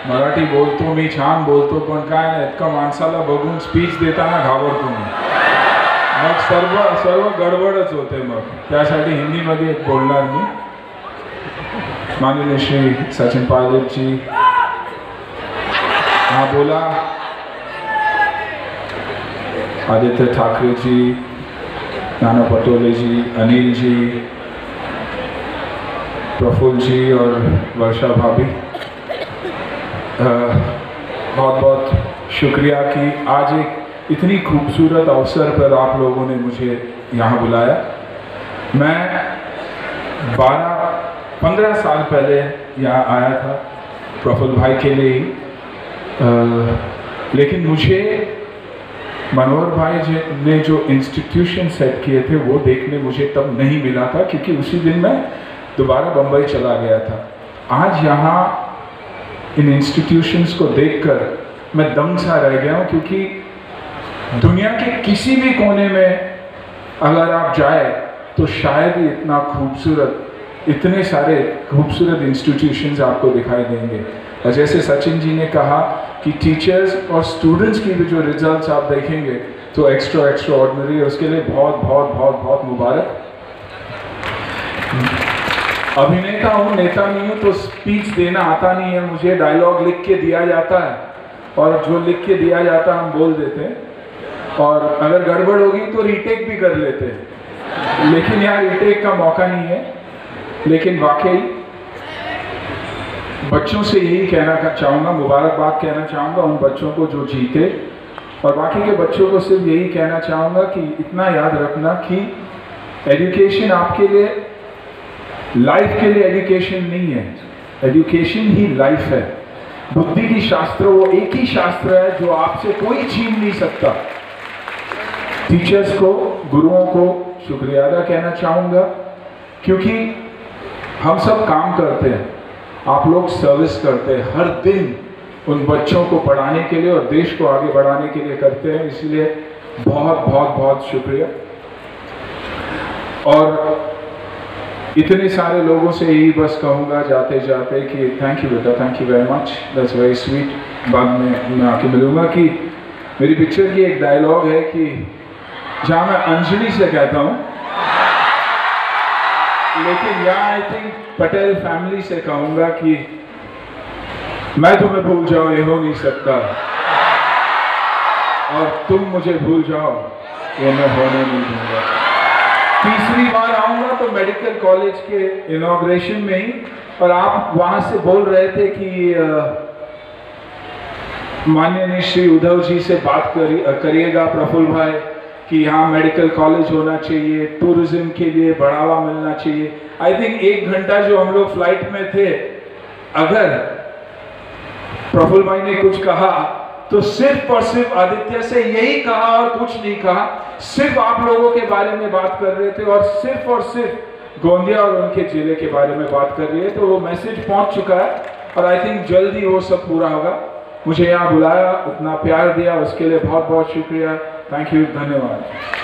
मराठी बोलतो मी, छान बोलतो, पण काय इतकं माणसाला बघून स्पीच देताना घाबरतो मी. मग सर्व गडबडच होते. मग त्यासाठी हिंदीमध्ये एक बोलणार मी. माननीय श्री सचिन पायलट जी, हाँ बोला, आदित्य ठाकरे जी, नाना पटोले जी, अनिल जी, प्रफुल्ल जी और वर्षा भाभी, बहुत बहुत शुक्रिया कि आज एक इतनी खूबसूरत अवसर पर आप लोगों ने मुझे यहाँ बुलाया. मैं 12-15 साल पहले यहाँ आया था प्रफुल्ल भाई के लिए ही, लेकिन मुझे मनोहर भाई ने जो इंस्टीट्यूशन सेट किए थे वो देखने मुझे तब नहीं मिला था, क्योंकि उसी दिन मैं दोबारा बम्बई चला गया था. आज यहाँ इन इंस्टीट्यूशंस को देखकर मैं दंग सा रह गया हूँ, क्योंकि दुनिया के किसी भी कोने में अगर आप जाए तो शायद ही इतना खूबसूरत, इतने सारे खूबसूरत इंस्टीट्यूशंस आपको दिखाई देंगे. और जैसे सचिन जी ने कहा कि टीचर्स और स्टूडेंट्स की भी जो रिजल्ट्स आप देखेंगे तो एक्स्ट्रा ऑर्डिनरी है. उसके लिए बहुत बहुत बहुत बहुत मुबारक. अभिनेता हूँ, नेता नहीं हूँ, तो स्पीच देना आता नहीं है मुझे. डायलॉग लिख के दिया जाता है और जो लिख के दिया जाता है हम बोल देते हैं, और अगर गड़बड़ होगी तो रीटेक भी कर लेते हैं. लेकिन यार रीटेक का मौका नहीं है. लेकिन वाकई बच्चों से यही कहना चाहूँगा, मुबारकबाद कहना चाहूँगा उन बच्चों को जो जीते, और बाकी के बच्चों को सिर्फ यही कहना चाहूँगा कि इतना याद रखना कि एजुकेशन आपके लिए, लाइफ के लिए एजुकेशन नहीं है, एजुकेशन ही लाइफ है. बुद्धि की शास्त्र वो एक ही शास्त्र है जो आपसे कोई छीन नहीं सकता. टीचर्स को, गुरुओं को शुक्रिया अदा कहना चाहूँगा, क्योंकि हम सब काम करते हैं, आप लोग सर्विस करते हैं हर दिन उन बच्चों को पढ़ाने के लिए और देश को आगे बढ़ाने के लिए करते हैं. इसलिए बहुत बहुत बहुत शुक्रिया. और इतने सारे लोगों से यही बस कहूँगा जाते जाते कि थैंक यू बेटा, thank you very much, that's very sweet. बाद में मैं आके मिलूँगा कि मेरी पिक्चर की एक डायलॉग है कि जहाँ मैं अंजलि से कहता हूँ, लेकिन यहाँ आई थिंक पटेल फैमिली से कहूँगा कि मैं तुम्हें भूल जाऊँ ये हो नहीं सकता, और तुम मुझे भूल जाओ ये मैं होने नहीं दूंगा. तीसरी बार आऊँगा तो मेडिकल कॉलेज के इनॉग्रेशन में ही, और आप वहाँ से बोल रहे थे कि माननीय श्री उद्धव जी से बात करिएगा प्रफुल्ल भाई कि यहाँ मेडिकल कॉलेज होना चाहिए, टूरिज्म के लिए बढ़ावा मिलना चाहिए. आई थिंक 1 घंटा जो हम लोग फ्लाइट में थे, अगर प्रफुल्ल भाई ने कुछ कहा तो सिर्फ और सिर्फ आदित्य से यही कहा और कुछ नहीं कहा. सिर्फ आप लोगों के बारे में बात कर रहे थे और सिर्फ गोंदिया और उनके जिले के बारे में बात कर रही है. तो वो मैसेज पहुंच चुका है और आई थिंक जल्दी वो सब पूरा होगा. मुझे यहाँ बुलाया, इतना प्यार दिया, उसके लिए बहुत बहुत शुक्रिया. थैंक यू, धन्यवाद.